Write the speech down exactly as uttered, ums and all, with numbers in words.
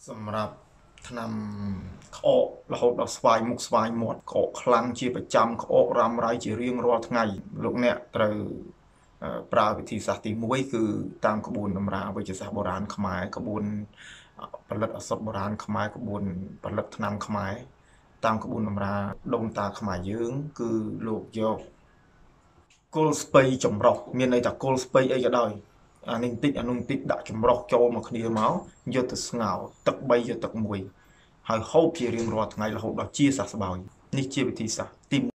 សម្រាប់ថ្នាំក្អករហូតដល់ស្វាយមុខស្វាយមាត់ក្អកខ្លាំងជាប្រចាំក្អករ៉ាំរ៉ៃជារៀងរាល់ថ្ងៃលោកអ្នកត្រូវប្រើវិធីសាស្ត្រទីមួយគឺតាមក្បួនតម្រាវេជ្ជសាស្ត្របុរាណខ្មែរក្បួនផលិតឱសថបុរាណខ្មែរក្បួនផលិតថ្នាំខ្មែរតាមក្បួនតម្រាដូនតាខ្មែរយើងគឺលោកយកគល់ស្ពៃចម្រុះមានន័យថាគល់ស្ពៃអីក៏ដោយអានេះបន្តិចអានោះបន្តិចដាក់ចម្រុះចូលមកគ្នាមកយកទៅស្ងោរទឹកបីយកទឹកមួយហើយហូបជារៀងរាល់ថ្ងៃរហូតដល់ជាសះស្បើយនេះជាវិធីសាស្ត្រទី